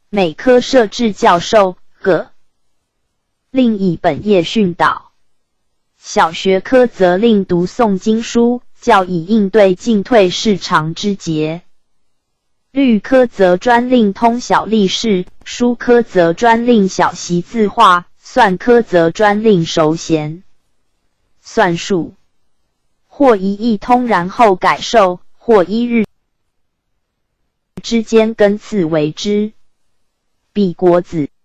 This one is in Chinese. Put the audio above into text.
每科设置教授各另以本业训导。小学科则另读诵经书，教以应对进退市场之节。律科则专令通晓历事，书科则专令晓习字画，算科则专令熟弦。算术或一意通然后改授，或一日之间更次为之。比国子